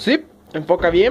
Sí, enfoca bien.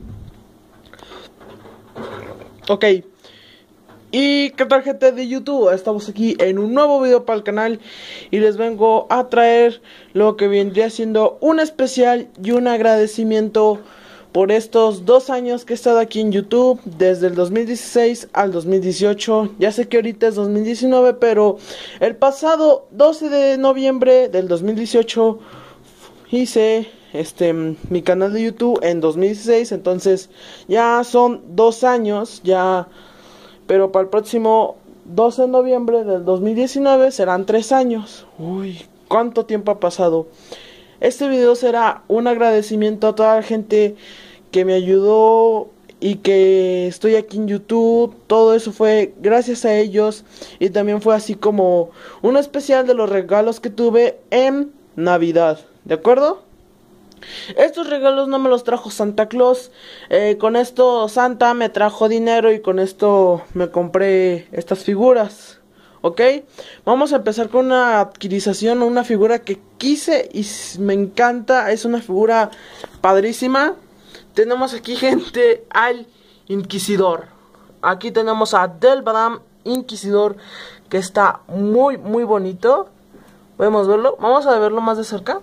Ok. ¿Y qué tal, gente de YouTube? Estamos aquí en un nuevo video para el canal y les vengo a traer lo que vendría siendo un especial y un agradecimiento por estos 2 años que he estado aquí en YouTube, desde el 2016 al 2018. Ya sé que ahorita es 2019, pero el pasado 12 de noviembre del 2018 hice mi canal de YouTube en 2016, entonces ya son 2 años, ya. Pero para el próximo 12 de noviembre del 2019 serán 3 años. Uy, cuánto tiempo ha pasado. Este video será un agradecimiento a toda la gente que me ayudó y que estoy aquí en YouTube. Todo eso fue gracias a ellos. Y también fue así como un especial de los regalos que tuve en Navidad. ¿De acuerdo? Estos regalos no me los trajo Santa Claus. Con esto Santa me trajo dinero y con esto me compré estas figuras. ¿Ok? Vamos a empezar con una adquisición, una figura que quise y me encanta. Es una figura padrísima. Tenemos aquí, gente, al Inquisidor. Aquí tenemos a Delbadam Inquisidor, que está muy bonito. ¿Podemos verlo? Vamos a verlo más de cerca.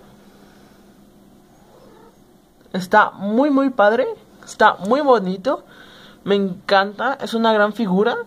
Está muy padre, está muy bonito, me encanta, es una gran figura.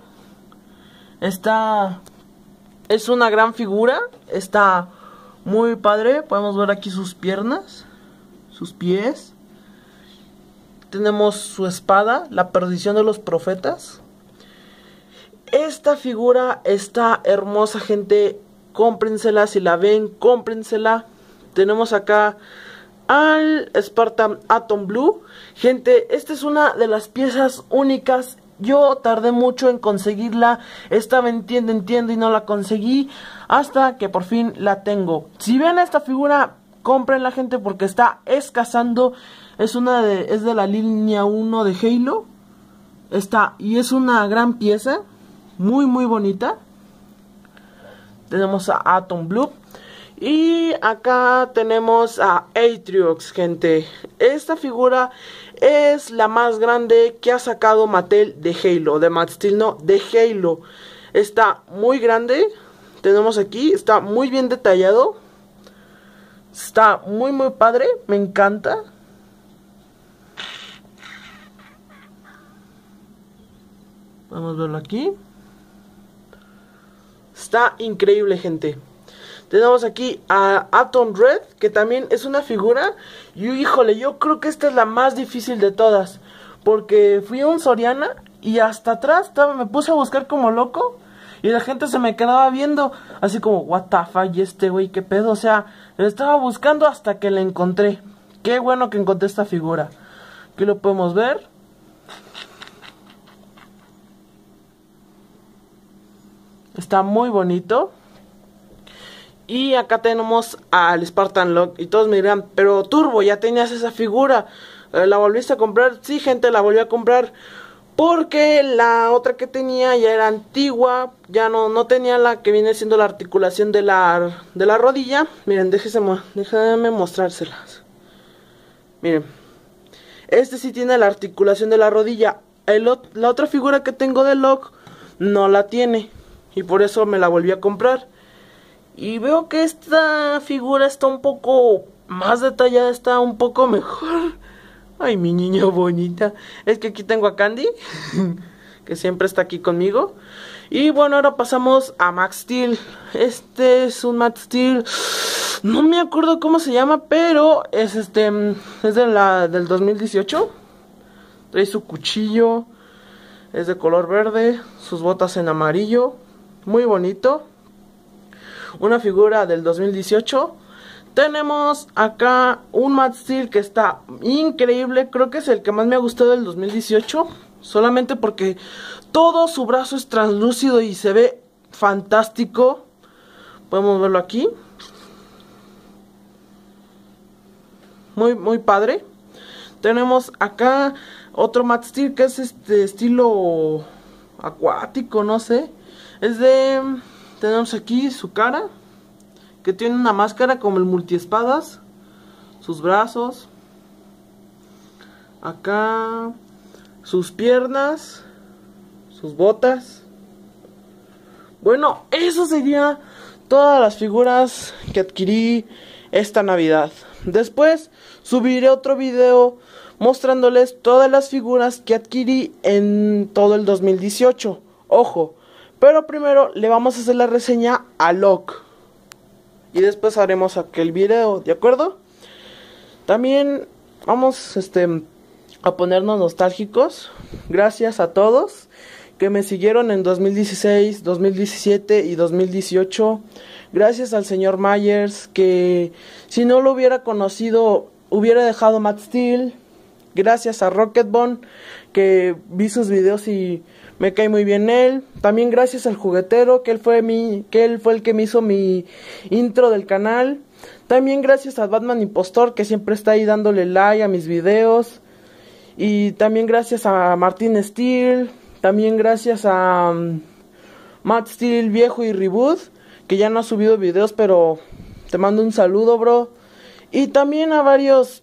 Es una gran figura, está muy padre. Podemos ver aquí sus piernas, sus pies. Tenemos su espada, la perdición de los profetas. Esta figura está hermosa, gente, cómprensela, si la ven, cómprensela. Tenemos acá al Spartan Atom Blue. Gente, esta es una de las piezas únicas. Yo tardé mucho en conseguirla. Estaba en tienda y no la conseguí hasta que por fin la tengo. Si ven esta figura, cómprenla, gente, porque está escasando. Es de la línea 1 de Halo. Y es una gran pieza, muy bonita. Tenemos a Atom Blue. Y acá tenemos a Atriox, gente. Esta figura es la más grande que ha sacado Mattel de Halo. De Matt Steel, no, de Halo. Está muy grande. Tenemos aquí, está muy bien detallado. Está muy padre, me encanta. Vamos a verlo aquí. Está increíble, gente. Tenemos aquí a Atom Red, que también es una figura. Y híjole, yo creo que esta es la más difícil de todas, porque fui a un Soriana y hasta atrás me puse a buscar como loco. Y la gente se me quedaba viendo así como, what the fuck, y este güey, qué pedo. O sea, estaba buscando hasta que la encontré. Qué bueno que encontré esta figura. Aquí lo podemos ver. Está muy bonito. Y acá tenemos al Spartan Locke. Y todos me dirán, pero Turbo, ya tenías esa figura, ¿la volviste a comprar? Sí, gente, la volví a comprar porque la otra que tenía ya era antigua. Ya no tenía la que viene siendo la articulación de la rodilla. Miren, déjenme mostrárselas. Miren, este sí tiene la articulación de la rodilla. La otra figura que tengo de Locke no la tiene, y por eso me la volví a comprar. Y veo que esta figura está un poco más detallada, está un poco mejor. Ay, mi niña bonita. Es que aquí tengo a Candy, que siempre está aquí conmigo. Y bueno, ahora pasamos a Max Steel. Este es un Max Steel. No me acuerdo cómo se llama, pero es es del 2018. Trae su cuchillo. Es de color verde. Sus botas en amarillo. Muy bonito. Una figura del 2018. Tenemos acá un Matt Steel que está increíble. Creo que es el que más me ha gustado del 2018. Solamente porque todo su brazo es translúcido y se ve fantástico. Podemos verlo aquí. Muy padre. Tenemos acá otro Matt Steel que es estilo acuático, no sé. Tenemos aquí su cara, que tiene una máscara como el multiespadas. Sus brazos. acá sus piernas, sus botas. Bueno, eso sería todas las figuras que adquirí esta Navidad. Después subiré otro video mostrándoles todas las figuras que adquirí en todo el 2018. Ojo, pero primero le vamos a hacer la reseña a Locke y después haremos aquel video, ¿de acuerdo? También vamos a ponernos nostálgicos. Gracias a todos que me siguieron en 2016, 2017 y 2018. Gracias al señor Myers, que si no lo hubiera conocido hubiera dejado Matt Steel. Gracias a Rocketbone, que vi sus videos y me cae muy bien él. También gracias al juguetero, que él fue el que me hizo mi intro del canal. También gracias a Batman Impostor, que siempre está ahí dándole like a mis videos. Y también gracias a Martin Steel. También gracias a Matt Steel viejo y Reboot, que ya no ha subido videos, pero te mando un saludo, bro. Y también a varios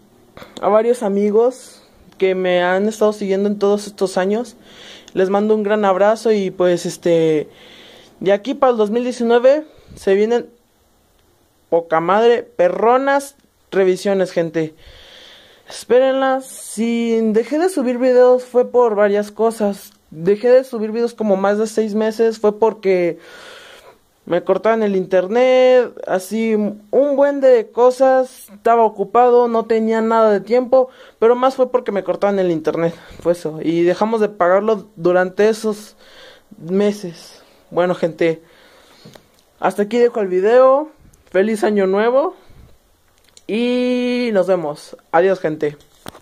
amigos que me han estado siguiendo en todos estos años. Les mando un gran abrazo y pues de aquí para el 2019 se vienen poca madre, perronas revisiones, gente. Espérenlas. Si dejé de subir videos fue por varias cosas. Dejé de subir videos como más de 6 meses. Fue porque me cortaban el internet. Así un buen de cosas. Estaba ocupado, no tenía nada de tiempo. Pero más fue porque me cortaban el internet. Fue eso. Y dejamos de pagarlo durante esos meses. Bueno, gente, hasta aquí dejo el video. Feliz año nuevo. Y nos vemos. Adiós, gente.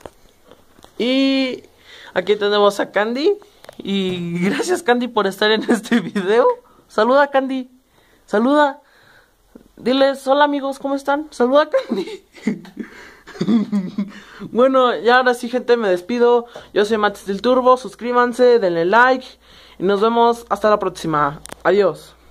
Y aquí tenemos a Candy. Y gracias, Candy, por estar en este video. Saluda, Candy. Saluda. Diles, hola, amigos, ¿cómo están? Saluda, Candy. Bueno, ya ahora sí, gente, me despido. Yo soy Matt Steel Turbo. Suscríbanse, denle like. Y nos vemos hasta la próxima. Adiós.